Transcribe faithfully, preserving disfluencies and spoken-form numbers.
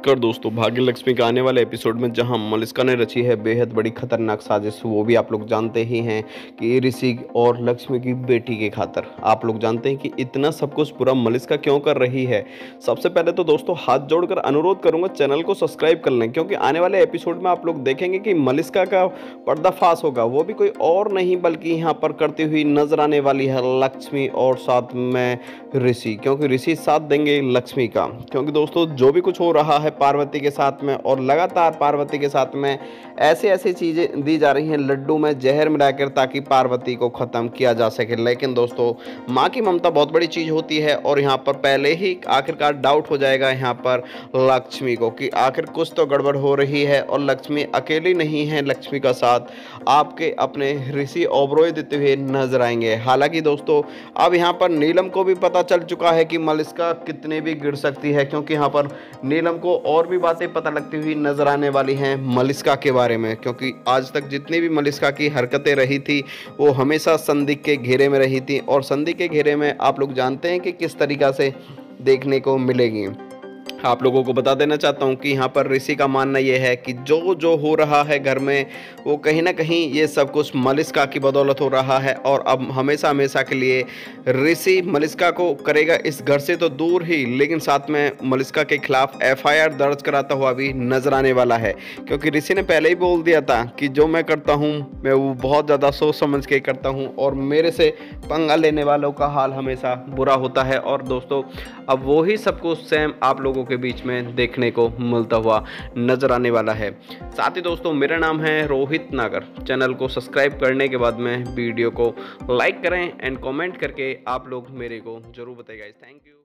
नमस्कार दोस्तों, भाग्य लक्ष्मी के आने वाले एपिसोड में जहां मलिष्का ने रची है बेहद बड़ी खतरनाक साजिश, वो भी आप लोग जानते ही हैं कि ऋषि और लक्ष्मी की बेटी के खातर। आप लोग जानते हैं कि इतना सब कुछ पूरा मलिष्का क्यों कर रही है। सबसे पहले तो दोस्तों हाथ जोड़कर अनुरोध करूंगा चैनल को सब्सक्राइब कर लें, क्योंकि आने वाले एपिसोड में आप लोग देखेंगे कि मलिष्का का पर्दाफाश होगा। वो भी कोई और नहीं बल्कि यहाँ पर करती हुई नजर आने वाली है लक्ष्मी और साथ में ऋषि, क्योंकि ऋषि साथ देंगे लक्ष्मी का। क्योंकि दोस्तों जो भी कुछ हो रहा है पार्वती के साथ में और लगातार पार्वती के साथ में ऐसी ऐसी चीज़ें दी जा रही हैं लड्डू में जहर मिलाकर, ताकि पार्वती को ख़त्म किया जा सके। लेकिन दोस्तों माँ की ममता बहुत बड़ी चीज़ होती है और यहाँ पर पहले ही आखिरकार डाउट हो जाएगा यहाँ पर लक्ष्मी को कि आखिर कुछ तो गड़बड़ हो रही है और लक्ष्मी अकेली नहीं है। लक्ष्मी का साथ आपके अपने ऋषि ओबरॉय देते हुए नजर आएंगे। हालांकि दोस्तों अब यहाँ पर नीलम को भी पता चल चुका है कि मलिष्का कितने भी गिर सकती है, क्योंकि यहाँ पर नीलम को और भी बातें पता लगती हुई नजर आने वाली हैं मलिष्का के बारे में। क्योंकि आज तक जितनी भी मलिष्का की हरकतें रही थी वो हमेशा संदिग्ध के घेरे में रही थी, और संदिग्ध के घेरे में आप लोग जानते हैं कि किस तरीक़ा से देखने को मिलेगी। आप लोगों को बता देना चाहता हूं कि यहाँ पर ऋषि का मानना यह है कि जो जो हो रहा है घर में वो कहीं ना कहीं ये सब कुछ मलिष्का की बदौलत हो रहा है, और अब हमेशा हमेशा के लिए ऋषि मलिष्का को करेगा इस घर से तो दूर ही, लेकिन साथ में मलिष्का के खिलाफ एफ आई आर दर्ज कराता हुआ भी नजर आने वाला है। क्योंकि ऋषि ने पहले ही बोल दिया था कि जो मैं करता हूँ मैं वो बहुत ज़्यादा सोच समझ के करता हूँ और मेरे से पंगा लेने वालों का हाल हमेशा बुरा होता है। और दोस्तों अब वही सब कुछ सेम आप लोगों के बीच में देखने को मिलता हुआ नजर आने वाला है। साथ ही दोस्तों मेरा नाम है रोहित नागर। चैनल को सब्सक्राइब करने के बाद में वीडियो को लाइक करें एंड कमेंट करके आप लोग मेरे को जरूर बताइए गाइस। Thank you.